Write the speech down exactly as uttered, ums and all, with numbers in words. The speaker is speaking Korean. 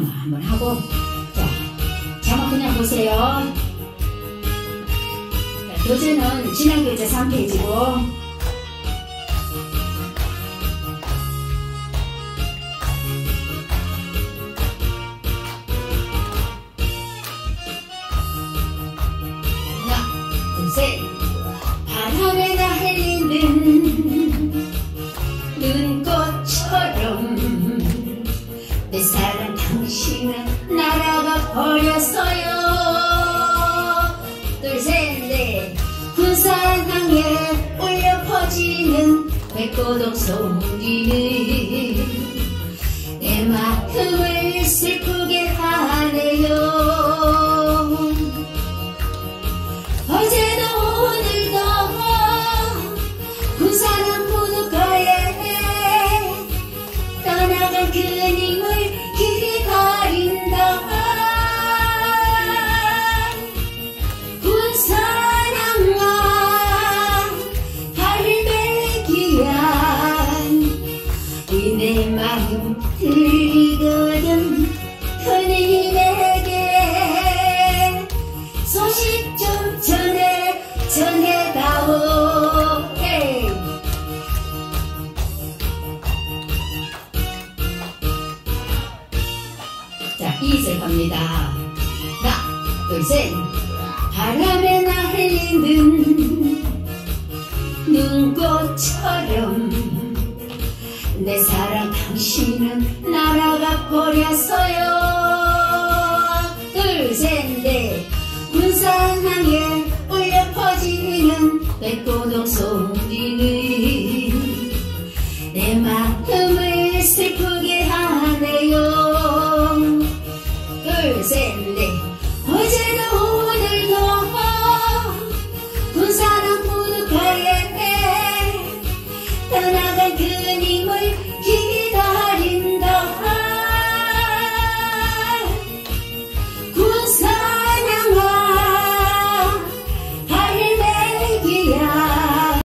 참 한번 하고. 자, 자막 그냥 보세요. 자, 교재는 지난 교재 삼 페이지고 바람에 날리는 눈꽃처럼 내 사랑 당신은 날아가 버렸어요. 둘 셋 넷 군산 향에 울려 퍼지는 백고동 소리는 내 마음을 슬프게 하네요. 어제도 오늘도 군사랑 부둣가에 떠나간 그님을 기다린다. 군사랑아 갈매기야 이 내 마음 들리거든. 그님에게 소식 좀 전해 전해다오. 헤이. 자, 이 절 갑니다. 하나 둘 셋 바람에 날리는 눈꽃처럼 내 사랑 당신은 날아가 버렸어요. 둘 셋 넷 군산항에 울려 퍼지는 백고동 송